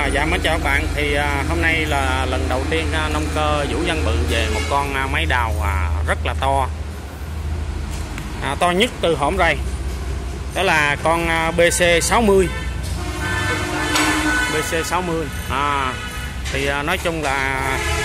Dạ mến chào các bạn. Thì hôm nay là lần đầu tiên nông cơ Vũ Văn Bự về một con máy đào rất là to, to nhất từ hổm rây. Đó là con BC60. BC60 thì nói chung là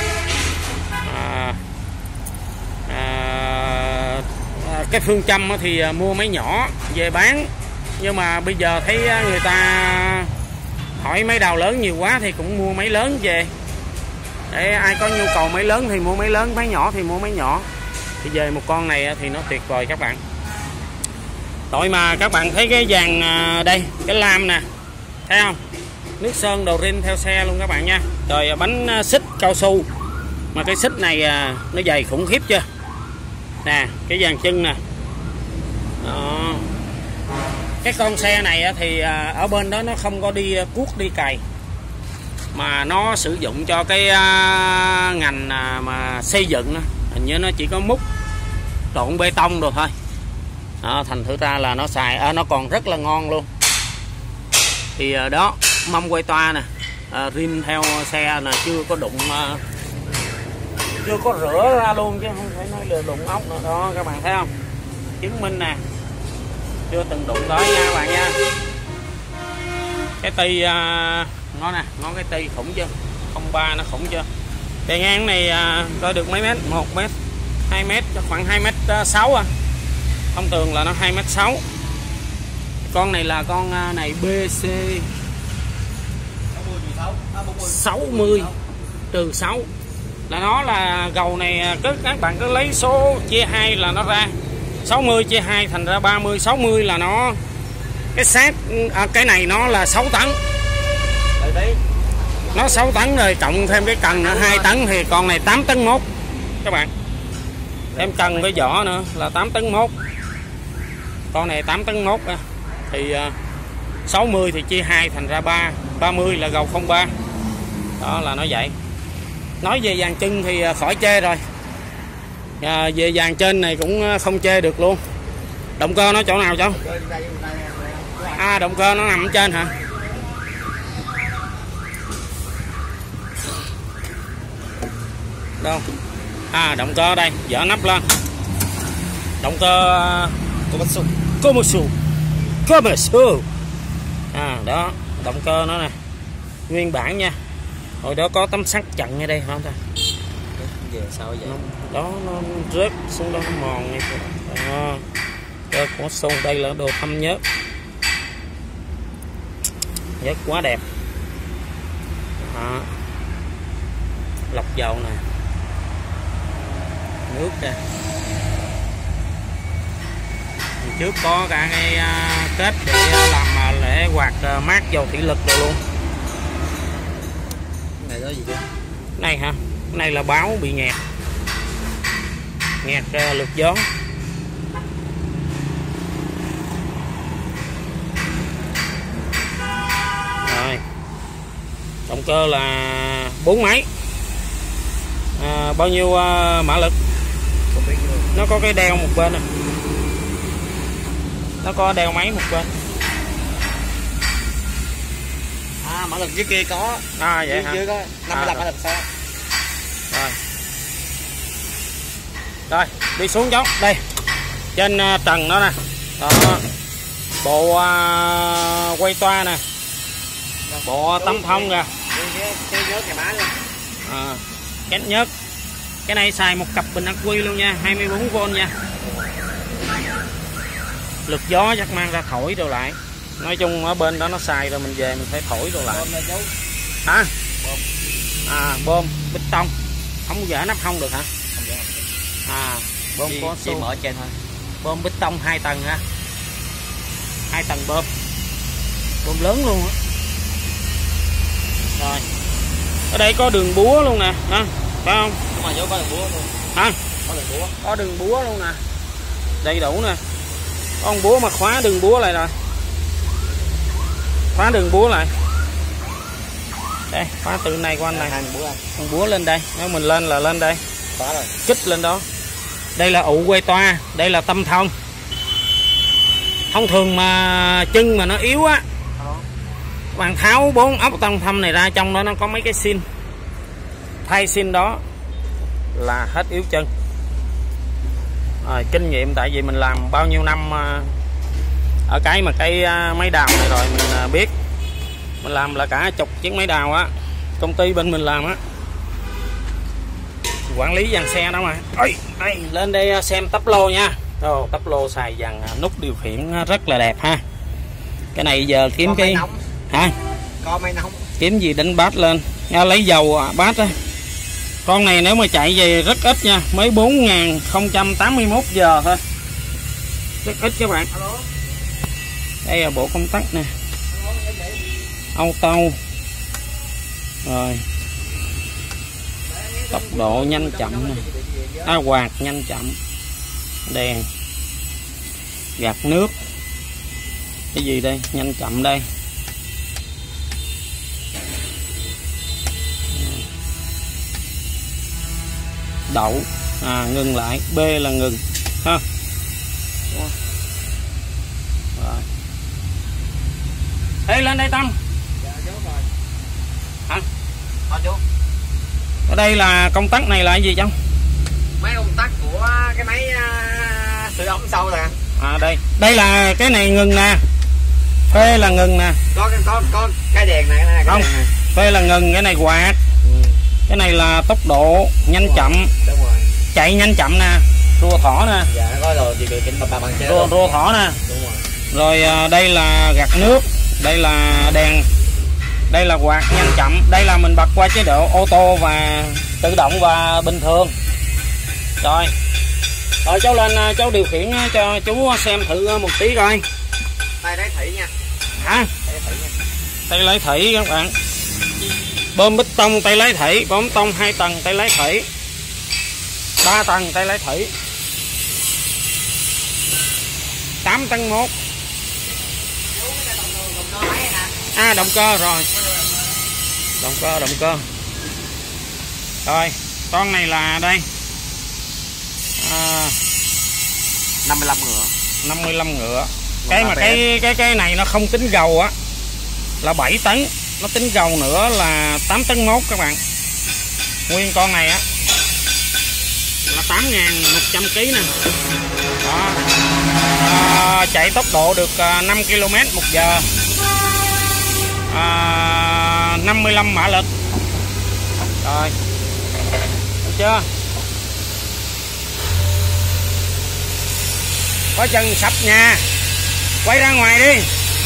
cái phương châm thì mua máy nhỏ về bán, nhưng mà bây giờ thấy người ta hỏi máy đào lớn nhiều quá thì cũng mua máy lớn về. Để ai có nhu cầu máy lớn thì mua máy lớn, máy nhỏ thì mua máy nhỏ. Thì về một con này thì nó tuyệt vời các bạn. Tội mà các bạn thấy cái dàn đây, cái lam nè, thấy không? Nước sơn đồ rin theo xe luôn các bạn nha. Rồi bánh xích cao su, mà cái xích này nó dày khủng khiếp chưa nè, cái dàn chân nè. Đó. Cái con xe này thì ở bên đó nó không có đi cuốc đi cày, mà nó sử dụng cho cái ngành mà xây dựng, hình như nó chỉ có múc trộn bê tông rồi thôi. Đó, thành thử ra là nó xài nó còn rất là ngon luôn. Thì đó, mâm quay toa nè, rim theo xe nè, chưa có đụng, chưa có rửa ra luôn, chứ không phải nói là đụng ốc nữa. Đó các bạn thấy không, chứng minh nè, chưa từng đụng tới nha các bạn nha. Cái ti nó nè, nó cái ti khủng chưa, 03 nó khủng chưa. Bề ngang này coi được mấy mét, 1 mét, 2 mét, khoảng 2 mét 6 à. Thông thường là nó 2 mét 6. Con này là con này BC 60 trừ 6, là nó là gầu này các bạn cứ lấy số chia 2 là nó ra 60 chia 2 thành ra 30. 60 là nó cái xác cái này nó là 6 tấn. Nó 6 tấn rồi cộng thêm cái cần nữa 2 tấn thì con này 8 tấn mốt các bạn. Thêm cần với vỏ nữa là 8 tấn mốt. Con này 8 tấn mốt thì 60 thì chia 2 thành ra 30 là gầu 03. Đó là nó vậy. Nói về dàn chân thì khỏi chê rồi. Về dàn trên này cũng không chê được luôn. Động cơ nó chỗ nào cháu? Động cơ nó nằm ở trên hả? Đâu? Động cơ đây, dỡ nắp lên. Động cơ Komatsu. Đó, động cơ nó nè, nguyên bản nha. Hồi đó có tấm sắt chặn ở đây không ta? Về sao vậy? Đó nó rớt xuống đó, nó mòn như vậy. Đó, có xung đây là đồ thâm nhớt. Nhớt quá đẹp. Đó. Lọc dầu nè. Nước nè. Trước có cả cái kết để làm lễ quạt mát dầu thủy lực rồi luôn. Cái này đó gì chứ? Này hả? Cái này là báo bị nghẹt lực gió. Rồi. Động cơ là 4 máy. Bao nhiêu mã lực? Nó có cái đeo một bên nè. Nó có đeo máy một bên. Mã lực dưới kia có. Vậy hả? Dưới có 55 mã lực sao? Rồi, đi xuống cháu. Đây. Trên trần đó nè. Đó. Bộ quay toa nè. Bộ tấm thông kìa. Cái nhớt nhà bán luôn. Két nhớt. Cái này xài một cặp bình ắc quy luôn nha, 24V nha. Lực gió chắc mang ra thổi rồi lại. Nói chung ở bên đó nó xài rồi mình về mình phải thổi rồi lại. Hả? Bơm bít tông. Không dỡ nắp hông được hả? Bơm có số mở trên thôi. Bơm bít tông 2 tầng ha. 2 tầng bơm. Bơm lớn luôn á. Rồi. Ở đây có đường búa luôn nè, ha. Phải không? Đúng rồi, có đường búa luôn. Hả? Có đường búa. Có đường búa luôn nè. Đầy đủ nè. Con búa mà khóa đường búa lại rồi. Khóa đường búa lại. Đây, khóa từ này qua này. Con búa lên đây. Nếu mình lên là lên đây. Khóa rồi. Kích lên đó. Đây là ụ quay toa. Đây là tâm thông. Thông thường mà chân mà nó yếu á bạn tháo 4 ốc tông thâm này ra, trong đó nó có mấy cái xin, thay xin đó là hết yếu chân. Kinh nghiệm, tại vì mình làm bao nhiêu năm ở cái máy đào này rồi, mình biết. Mình làm là cả chục chiếc máy đào á, công ty bên mình làm á, quản lý dàn xe đó mà. Ôi, đây, lên đây xem tắp lô nha. Tắp lô xài dàn nút điều khiển rất là đẹp ha. Cái này giờ kiếm có cái hả? Có máy nóng. Kiếm gì đánh bát lên, lấy dầu bát á. Con này nếu mà chạy về rất ít nha, mới 4.081 giờ thôi, rất ít các bạn. Đây là bộ công tắc nè, auto rồi, tốc độ nhanh chậm nè, quạt nhanh chậm, đèn gạt nước, cái gì đây, nhanh chậm đây, đậu, ngừng lại, B là ngừng ha. Rồi. Ê, lên đây Tâm. Hả? Chú. Ở đây là công tắc này là cái gì trong? Máy công tắc của cái máy sưởi ấm sau nè. Đây là cái này ngừng nè. Phê là ngừng nè. Có cái đèn này nè, không. Phê là ngừng, cái này quạt. Cái này là tốc độ nhanh chậm. Đúng rồi. Chạy nhanh chậm nè, rùa thỏ nè. Dạ, có rồi thì kính bằng chế. Rùa thỏ nè. Đúng rồi. Rồi đây là gạt nước, đây là đèn, đây là quạt nhanh chậm, đây là mình bật qua chế độ ô tô và tự động và bình thường. Rồi cháu lên, cháu điều khiển cho chú xem thử một tí coi. Tay lấy thủy nha. Hả? Tay lấy thủy các bạn. Bơm bít tông tay lấy thủy, bơm tông 2 tầng tay lấy thủy, 3 tầng tay lấy thủy, 8 tấn 1. Động cơ rồi. Động cơ. Rồi, con này là đây. 55 ngựa. 55 ngựa. Cái mà cái này nó không tính dầu á là 7 tấn, nó tính dầu nữa là 8 tấn 1 các bạn. Nguyên con này á là 8.100 kg nè. Đó. Chạy tốc độ được 5 km/h. 55 mã lực. Rồi. Được chưa? Có chân sập nha. Quay ra ngoài đi.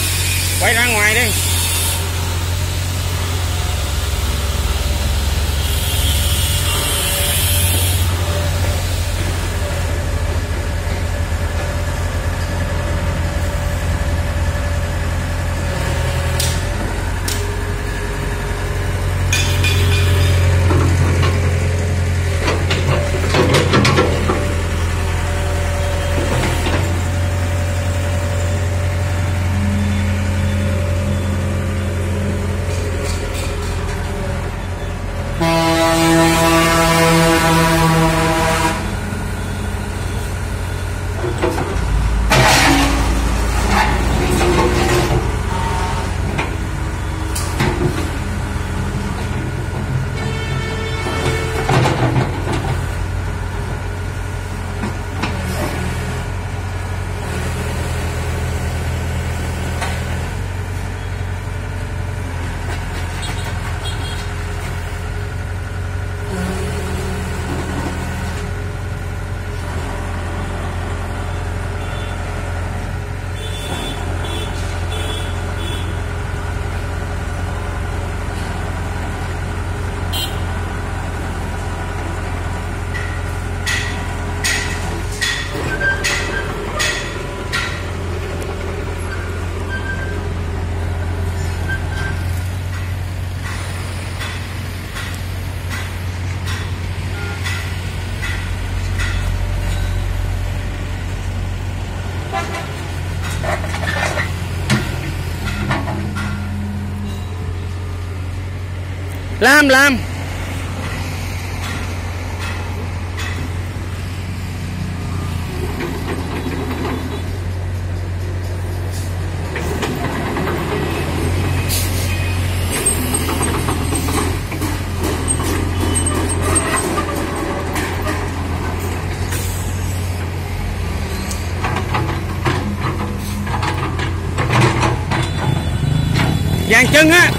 Làm Dàn chân á.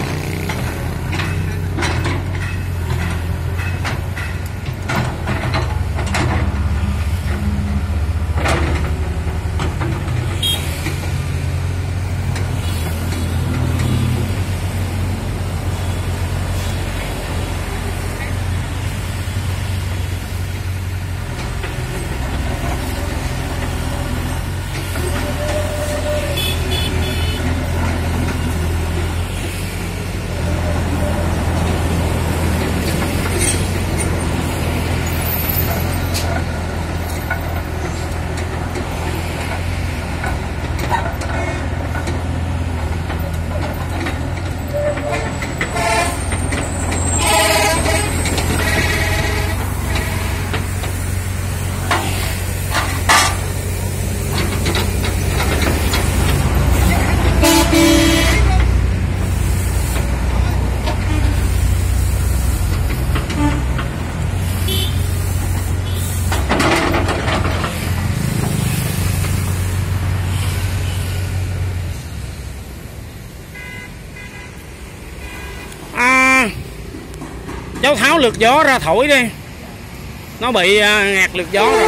Cháu tháo lược gió ra thổi đi, nó bị ngạt lược gió rồi.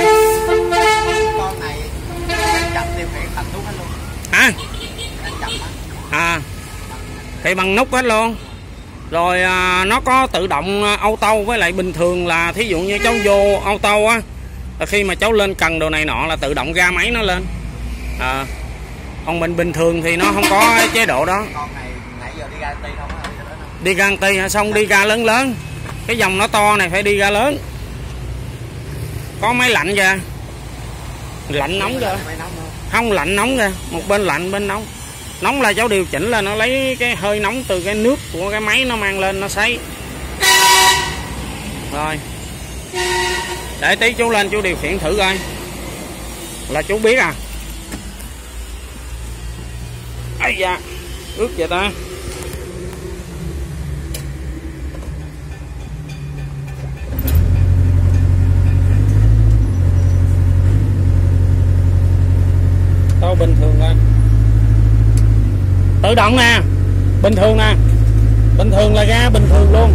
Con này chậm điều khiển thành nút hết luôn. Hả? Chậm à thì bằng nút hết luôn. Rồi nó có tự động auto với lại bình thường là thí dụ như cháu vô auto á, khi mà cháu lên cần đồ này nọ là tự động ra máy nó lên. Còn mình bình thường thì nó không có chế độ đó. Con này nãy giờ đi garanti không? Đi garanti hả? Xong đi ga lớn lớn. Cái dòng nó to này phải đi ga lớn. Có máy lạnh kìa. Lạnh nóng kìa. Không, lạnh nóng kìa. Một bên lạnh bên nóng. Nóng là cháu điều chỉnh là nó lấy cái hơi nóng từ cái nước của cái máy nó mang lên nó sấy. Rồi. Để tí chú lên chú điều khiển thử coi. Là chú biết à. Ây da, ướt vậy ta. Đâu bình thường coi. Tự động nè, bình thường nè. Bình thường là ra bình thường luôn.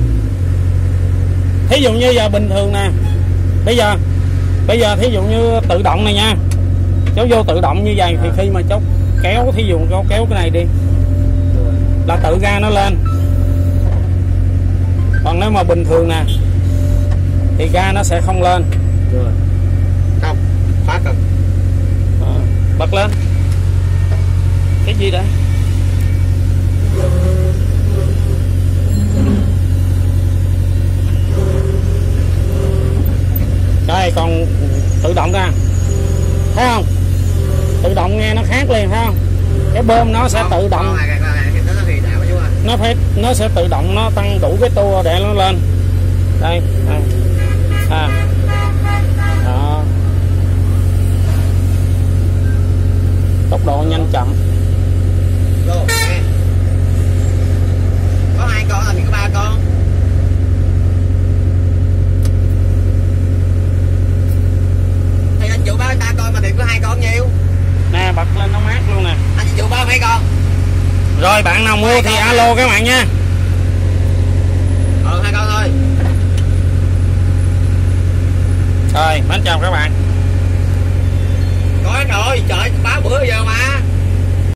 Thí dụ như giờ bình thường nè. Bây giờ thí dụ như tự động này nha. Cháu vô tự động như vậy thì khi mà cháu kéo, thí dụ cháu kéo cái này đi là tự ga nó lên. Còn nếu mà bình thường nè thì ga nó sẽ không lên. Không, khóa cần. Bật lên. Cái gì đây? Đây còn tự động ra. Thấy không? Tự động nghe nó khác liền thấy không? Cái bơm nó sẽ tự động. Nó sẽ tự động nó tăng đủ cái tua để nó lên. Đây, đây. Đó. Tốc độ nhanh chậm. Có 2 con thì có 3 con. Thì anh chủ báo 3 con mà thì có 2 con nhiêu? Nè bật lên nó mát luôn nè. Anh chủ báo mấy con? Rồi bạn nào mua thì alo các bạn nha. 2 con thôi. Rồi, mến chào các bạn.